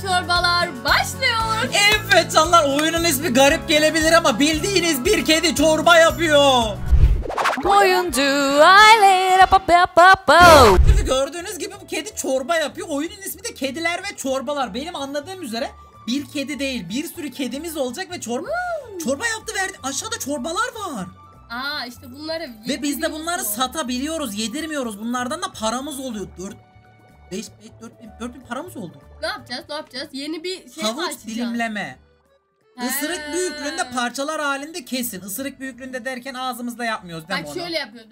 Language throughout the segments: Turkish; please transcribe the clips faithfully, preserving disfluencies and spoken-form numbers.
çorbalar başlıyor. Evet canlar, oyunun ismi garip gelebilir ama bildiğiniz bir kedi çorba yapıyor. Oyuncu aile. Şimdi gördüğünüz gibi bu kedi çorba yapıyor. Oyunun ismi de Kediler ve Çorbalar. Benim anladığım üzere bir kedi değil, bir sürü kedimiz olacak ve çorba çorba yaptı verdi. Aşağıda çorbalar var. Aa işte bunları ve biz de bunları satabiliyoruz, yedirmiyoruz. Bunlardan da paramız oluyor. dört beş dört bin dört bin paramız oldu. Ne yapacağız? Ne yapacağız? Yeni bir şey Havuç dilimleme. He. Isırık büyüklüğünde parçalar halinde kesin. Isırık büyüklüğünde derken ağzımızda yapmıyoruz değil mi Bak onu? şöyle yapıyordu.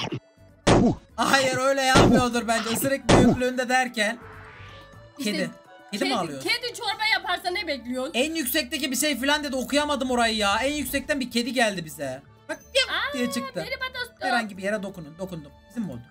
Hayır öyle yapmıyordur bence. Isırık büyüklüğünde derken. İşte Kedi. Kedi mi alıyorsun? Kedi çorba yaparsa ne bekliyorsun? En yüksekteki bir şey filan dedi, okuyamadım orayı ya. En yüksekten bir kedi geldi bize. Bak Aa, diye çıktı. merhaba dostum. Herhangi bir yere dokunun. Dokundum. Bizim mi oldu?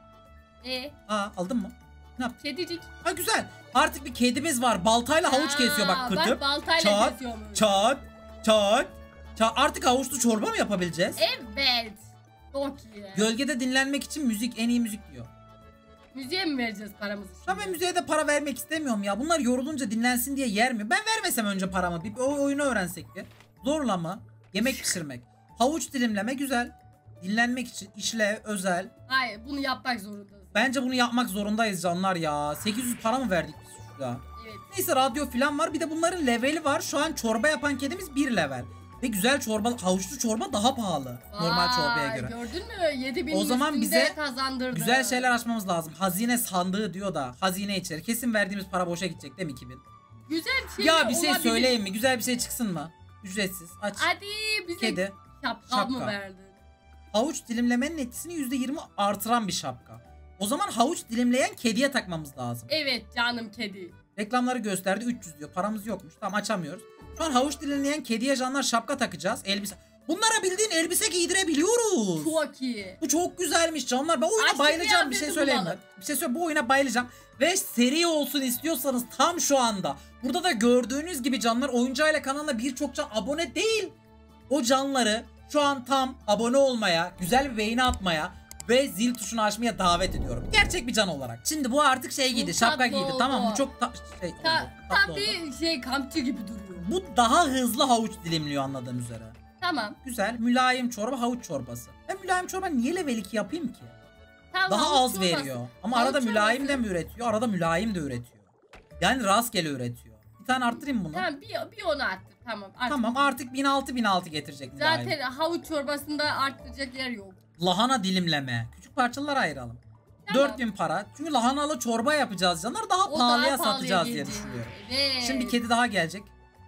Ee, Aa, aldın mı? Ne yaptın? kedicik. Ha güzel. Artık bir kedimiz var. Baltayla havuç Aa, kesiyor bak, kırtıp. Bak baltayla Çat, kesiyormuş. çat, çat, çat. Artık havuçlu çorba mı yapabileceğiz? Evet. Çok iyi. Gölgede dinlenmek için müzik, en iyi müzik diyor. Müziğe mi vereceğiz paramızı? Ya ben müziğe de para vermek istemiyorum ya. Bunlar yorulunca dinlensin diye yer mi? Ben vermesem önce paramı. Bir o oyunu öğrensek bir. Zorlama. Yemek pişirmek. Havuç dilimleme güzel. Dinlenmek için işlev, özel. Hayır, bunu yapmak zorundasın. Bence bunu yapmak zorundayız canlar ya. sekiz yüz para mı verdik biz şurada? Evet. Neyse, radyo falan var. Bir de bunların leveli var. Şu an çorba yapan kedimiz bir level. Ve güzel çorba, havuçlu çorba daha pahalı. Vay, normal çorbaya göre. Gördün mü? yedi bin O zaman bize kazandırdı. Güzel şeyler açmamız lazım. Hazine sandığı diyor da hazine içeri. Kesin verdiğimiz para boşa gidecek değil mi iki bin? Güzel şey Ya bir şey olabilir. söyleyeyim mi? Güzel bir şey çıksın mı? Ücretsiz. Aç. Hadi bize Kedi. şapka, Şapka. mı verdin? Havuç dilimlemenin etkisini yüzde yirmi artıran bir şapka. O zaman havuç dilimleyen kediye takmamız lazım. Evet canım kedi. Reklamları gösterdi, üç yüz diyor. Paramız yokmuş. Tamam, açamıyoruz. Şu an havuç dilimleyen kediye canlar şapka takacağız. Elbise. Bunlara bildiğin elbise giydirebiliyoruz. Çok iyi. Bu çok güzelmiş canlar. Ben oyuna Aç bayılacağım. Bir bir şey bizi söyleyeyim mi? bulalım. Bir şey söyle. Bu oyuna bayılacağım. Ve seri olsun istiyorsanız tam şu anda. Burada da gördüğünüz gibi canlar, Oyuncu Aile kanalına birçok can abone değil. O canları şu an tam abone olmaya, güzel bir beğeni atmaya ve zil tuşunu açmaya davet ediyorum. Gerçek bir can olarak. Şimdi bu artık şey giydi. Çok Şapka tatlı giydi. oldu. Tamam, bu çok ta şey oldu. Ta tatlı tam oldu. bir şey kampçı gibi duruyor. Bu daha hızlı havuç dilimliyor anladığım üzere. Tamam. Güzel. Mülayim çorba, havuç çorbası. Ben mülayim çorba niye level iki yapayım ki? Tamam, Daha havuç az çorbası. veriyor. Ama Havuç arada mülayim de çorbası. mi üretiyor? Arada mülayim de üretiyor. Yani rastgele üretiyor. Bir tane arttırayım bunu. Tamam bir, bir onu arttır. Tamam artık. Tamam, artık bin altı bin altı getirecek mülayim. Zaten havuç çorbasında arttıracak yer yok. Lahana dilimleme. Küçük parçalara ayıralım. Tamam. dört bin para. Çünkü lahanalı çorba yapacağız canlar. Daha O pahalıya daha pahalıya satacağız diye gelecek. düşünüyorum. Evet. Şimdi bir kedi daha gelecek.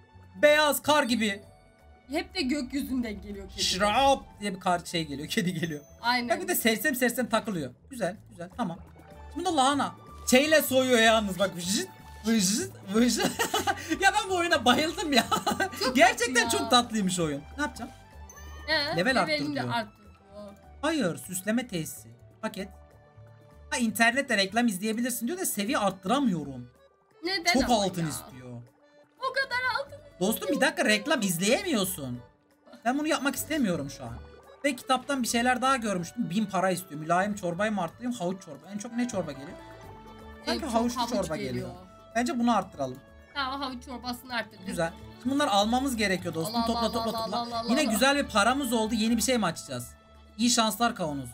Beyaz kar gibi. Hep de gökyüzünden geliyor kedi. Şırap diye bir kar şey geliyor. Kedi geliyor. Aynen. Bak bir de sersem sersem takılıyor. Güzel güzel, tamam. Şimdi de lahana. Şeyle soyuyor yalnız bak. Vıjıt vıjıt vıjıt. Ya ben bu oyuna bayıldım ya. Çok Gerçekten tatlı ya. çok tatlıymış oyun. Ne yapacağım? He, level levelini arttır de diyor. arttır diyor. Hayır, süsleme tesisi. Paket. Ha, internette reklam izleyebilirsin diyor da seviye arttıramıyorum. Neden Çok ama altın ya? istiyor. O kadar altın. Dostum bir dakika, reklam izleyemiyorsun. Ben bunu yapmak istemiyorum şu an. Ve kitaptan bir şeyler daha görmüştüm. Bin para istiyor. Mülayim çorbayı mı arttırayım, havuç çorba. En çok ne çorba geliyor? Sanki En çok havuçlu havuç çorba geliyor. Bence bunu arttıralım. Tamam havuç çorbasını arttırdık. Güzel. Şimdi bunları almamız gerekiyor dostum. Allah topla Allah topla Allah topla. Allah Allah Yine Allah. güzel bir paramız oldu. Yeni bir şey mi açacağız? İyi şanslar kavanozu.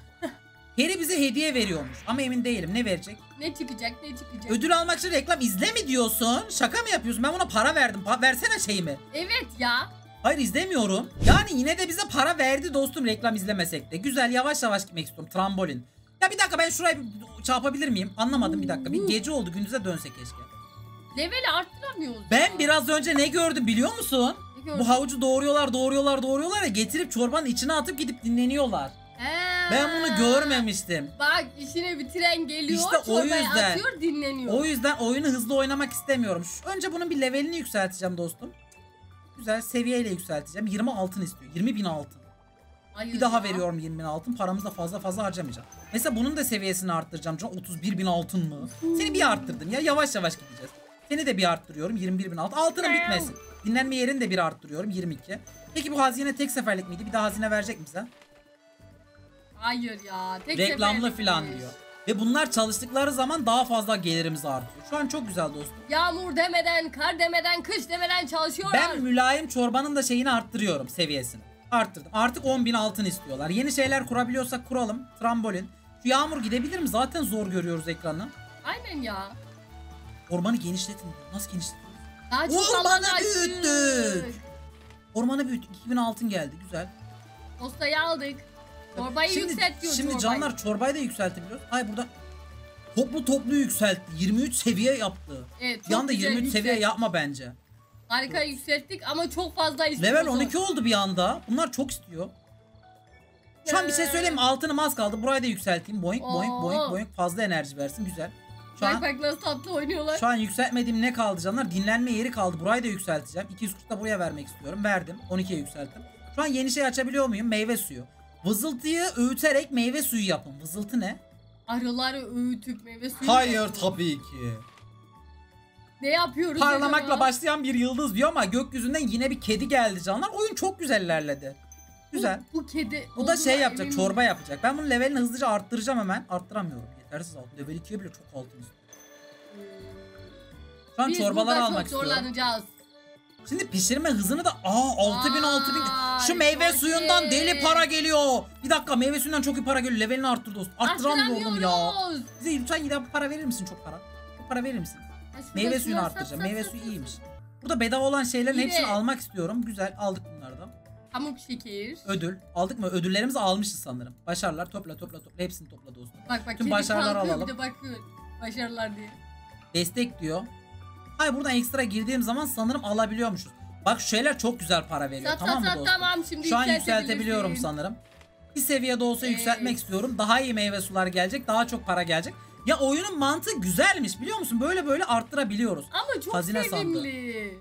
Harry bize hediye veriyormuş ama emin değilim. Ne verecek? Ne çıkacak ne çıkacak? Ödül almak için reklam izle mi diyorsun? Şaka mı yapıyorsun? Ben buna para verdim. Pa versene şeyimi. Evet ya. Hayır, izlemiyorum. Yani yine de bize para verdi dostum, reklam izlemesek de. Güzel, yavaş yavaş gitmek istiyorum. Trambolin. Ya bir dakika, ben şurayı bir çarpabilir miyim? Anlamadım bir dakika. Bir gece oldu, gündüze dönse keşke. Leveli arttıramıyoruz Ben ya. biraz önce ne gördüm biliyor musun? Ne gördün? Bu havucu doğruyorlar doğruyorlar doğruyorlar ya, getirip çorbanın içine atıp gidip dinleniyorlar. He. Ben bunu görmemiştim. Bak işini bitiren geliyor. İşte o çorbayı yüzden. atıyor dinleniyor. O yüzden oyunu hızlı oynamak istemiyorum. Şu- Önce bunun bir levelini yükselteceğim dostum. Güzel, seviyeyle yükselteceğim. yirmi altın istiyor. yirmi bin altın. Hayır Bir daha ya. veriyorum yirmi bin altın. Paramızı da fazla fazla harcamayacağım. Mesela bunun da seviyesini arttıracağım. Can otuz bir bin altın mı? Seni bir arttırdım ya. Yavaş yavaş gideceğiz. Seni de bir arttırıyorum. yirmi bir bin altın. Altının bitmesin. Dinlenme yerini de bir arttırıyorum. yirmi iki. Peki bu hazine tek seferlik miydi? Bir daha hazine verecek mi bize? Hayır ya. Tek Reklamlı seferlik filan iş. diyor. Ve bunlar çalıştıkları zaman daha fazla gelirimiz artıyor. Şu an çok güzel dostum. Yağmur demeden, kar demeden, kış demeden çalışıyorlar. Ben mülayim çorbanın da şeyini arttırıyorum, seviyesini. Arttırdım. Artık on bin altın istiyorlar. Yeni şeyler kurabiliyorsak kuralım. Trambolin. Şu yağmur gidebilir mi? Zaten zor görüyoruz ekranı. Aynen ya. Ormanı genişletin. Nasıl genişletin? Daha çok Ormanı alan açtık. büyüttük. Ormanı büyüttük. iki bin altın geldi. Güzel. Postayı aldık. Çorbayı Şimdi, yükseltiyor şimdi çorbayı. canlar çorbayı da yükseltebiliyoruz. Ay burada toplu toplu yükseltti. yirmi üç seviye yaptı. Evet, Bir çok anda güzel yirmi üç seviye yükselt- yapma bence. Harika yükselttik ama çok fazla istiyoruz. Level on iki oldu bir anda. Bunlar çok istiyor. Şu an bir şey söyleyeyim mi? Altınım az kaldı. Burayı da yükselteyim. Boink boink Oo. boink boink. Fazla enerji versin. Güzel. Şu Bak an, bak nasıl tatlı oynuyorlar. şu an yükseltmediğim ne kaldı canlar? Dinlenme yeri kaldı. Burayı da yükselteceğim. iki yüz kırk da buraya vermek istiyorum. Verdim. on ikiye yükselttim. Şu an yeni şey açabiliyor muyum? Meyve suyu. Vızıltıyı öğüterek meyve suyu yapın. Vızıltı ne? Arıları öğütüp meyve suyu. Hayır yapıyoruz. tabii ki. Ne yapıyoruz Parlamakla acaba? başlayan bir yıldız diyor ama gökyüzünden yine bir kedi geldi canlar. Oyun çok güzel ilerledi. Güzel. Bu, bu kedi. Bu da olduğuna şey yapacak, eminim. çorba yapacak. Ben bunun levelini hızlıca arttıracağım hemen. Arttıramıyorum. Yetersiz altın. Level ikiye bile çok altın istiyor. Şu an Biz çorbaları burada almak çok istiyorum. zorlanacağız. Şimdi pişirme hızını da aa altı bin altı bin. Şu Ay, meyve çok suyundan iyi. deli para geliyor. Bir dakika meyve suyundan çok iyi para geliyor. Levelini arttır dostum. Arttıramıyorum ya. Arttıramıyoruz. Bize lütfen yine para verir misin çok para? Çok para verir misin? Ya şurada Meyve şuna suyunu sat, arttıracağım. sat, Meyve sat, suyu sat, iyiymiş. sat. Burada bedava olan şeylerin İyi hepsini de- almak istiyorum. Güzel aldık bunlardan. Pamuk şeker. Ödül. Aldık mı? Ödüllerimizi almışız sanırım. Başarılar topla topla topla. Hepsini topla dostum. Bak bak Tüm kedi başarıları kalkıyor, alalım. bir de bakıyor. Başarılar diye. Destek diyor. Hayır buradan ekstra girdiğim zaman sanırım alabiliyormuşuz. Bak şu şeyler çok güzel para veriyor. Sat tamam sat mı sat dostum? tamam şimdi Şu an yükseltebilirsin. yükseltebiliyorum sanırım. Bir seviyede olsa Evet. yükseltmek istiyorum. Daha iyi meyve sular gelecek. Daha çok para gelecek. Ya oyunun mantığı güzelmiş biliyor musun? Böyle böyle arttırabiliyoruz. Ama çok Hazine sevimli.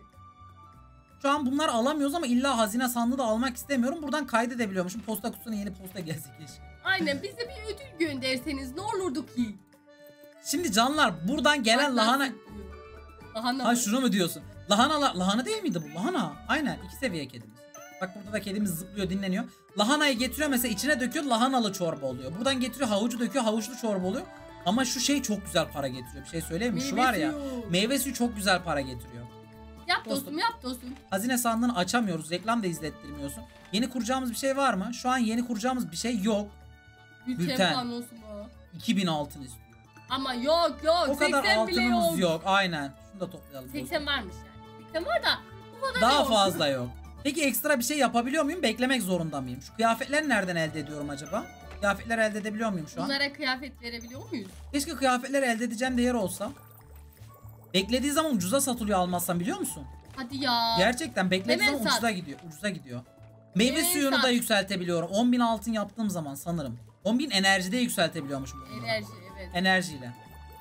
Şu an bunları alamıyoruz ama illa hazine sandığı da almak istemiyorum. Buradan kaydedebiliyormuşum. Posta kutusuna yeni posta gelse keşke. Aynen bize bir ödül gönderseniz ne olurdu ki? Şimdi canlar buradan gelen Bak lahana... nasıl- Lahana Ha mı? şunu mu diyorsun? Lahana, lahana değil miydi bu? Lahana. Aynen iki seviye kedimiz. Bak burada da kedimiz zıplıyor dinleniyor. Lahanayı getiriyor mesela içine döküyor lahanalı çorba oluyor. Buradan getiriyor havucu döküyor havuçlu çorba oluyor. Ama şu şey çok güzel para getiriyor. Bir şey söyleyeyim mi? Şu Meyve var ya suyu. meyve suyu çok güzel para getiriyor. Yap Dostum. dostum yap dostum. Hazine sandığını açamıyoruz. Reklam da izlettirmiyorsun. Yeni kuracağımız bir şey var mı? Şu an yeni kuracağımız bir şey yok. Bülten, Bülten. panosu mu? iki bin altın istiyor. Ama yok yok. O kadar seksen bile altınımız yok. yok. Aynen. Şunu da toplayalım. seksen varmış yani. seksen var da bu kadar Daha yok. fazla yok. Peki ekstra bir şey yapabiliyor muyum? Beklemek zorunda mıyım? Şu kıyafetleri nereden elde ediyorum acaba? Kıyafetler elde edebiliyor muyum şu an? Bunlara kıyafet verebiliyor muyuz? Keşke kıyafetleri elde edeceğim de yer olsa. Beklediği zaman ucuza satılıyor almazsam biliyor musun? Hadi ya. Gerçekten beklediği Hemen zaman sat. ucuza gidiyor. Ucuza gidiyor. Meyve Hemen suyunu sat. da yükseltebiliyorum. on bin altın yaptığım zaman sanırım. on bin enerjide yükseltebiliyormuşum. bunu. Enerji evet. Enerjiyle.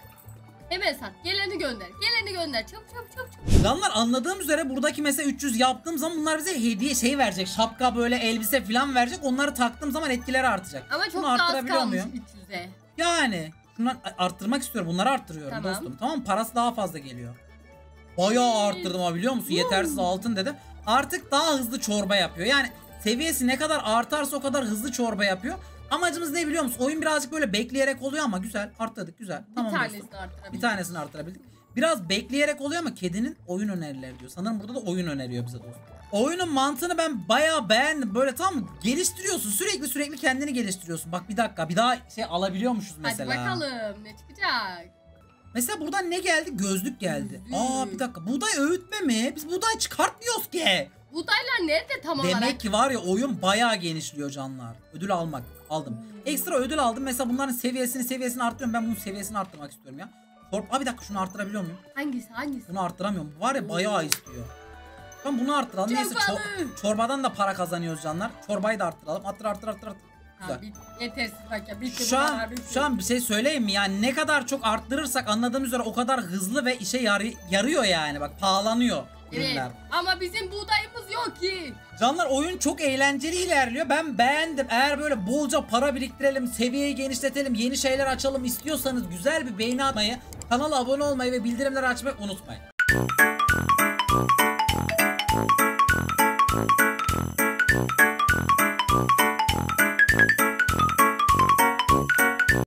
Hemen sat. Geleni gönder. Geleni gönder. Çabuk çabuk çabuk. çabuk. Canlar anladığım üzere buradaki mesela üç yüz yaptığım zaman bunlar bize hediye şey verecek. Şapka böyle elbise falan verecek. Onları taktığım zaman etkileri artacak. Ama çok Bunu da az arttırabiliyor kalmış muyum? üç yüze. Yani şundan arttırmak istiyorum. Bunları arttırıyorum Tamam. dostum. Tamam mı? Parası daha fazla geliyor. Bayağı arttırdım ha biliyor musun? Yetersiz altın dedim. Artık daha hızlı çorba yapıyor. Yani seviyesi ne kadar artarsa o kadar hızlı çorba yapıyor. Amacımız ne biliyor musun? Oyun birazcık böyle bekleyerek oluyor ama güzel. Arttırdık güzel. Tamam bir dostum. tanesini arttırabiliriz. Bir tanesini arttırabildik. Biraz bekleyerek oluyor ama kedinin oyun önerileri diyor. Sanırım burada da oyun öneriyor bize dostum. Oyunun mantığını ben bayağı beğendim. Böyle tam mı? Geliştiriyorsun. Sürekli sürekli kendini geliştiriyorsun. Bak bir dakika. Bir daha şey alabiliyormuşuz mesela. Hadi bakalım ne çıkacak. Mesela buradan ne geldi? Gözlük geldi. Gözlük. Aa bir dakika. Buğday öğütme mi? Biz buğday çıkartmıyoruz ki. Buğdaylar nerede tam olarak? Demek ki var ya oyun bayağı genişliyor canlar. Ödül almak. Aldım. Ekstra ödül aldım. Mesela bunların seviyesini seviyesini arttırıyorum. Ben bunun seviyesini arttırmak istiyorum ya. Torp. Aa bir dakika şunu arttırabiliyor muyum? Hangisi hangisi? Bunu arttıramıyorum. Bu var ya bayağı istiyor. Ben bunu arttıralım. Neyse çor- Çorbalı. çorbadan da para kazanıyoruz canlar. Çorbayı da arttıralım. Arttır arttır arttır arttır. Güzel. Ha, bit, yetersiz bak ya. Bitti Şu bu an, kadar, bitti. şu an bir şey söyleyeyim mi? Yani ne kadar çok arttırırsak anladığım üzere o kadar hızlı ve işe yarı- yarıyor yani. Bak pahalanıyor Evet. ürünler. Ama bizim buğdayımız yok ki. Canlar oyun çok eğlenceli ilerliyor. Ben beğendim. Eğer böyle bolca para biriktirelim, seviyeyi genişletelim, yeni şeyler açalım istiyorsanız güzel bir beğeni atmayı, kanala abone olmayı ve bildirimleri açmayı unutmayın.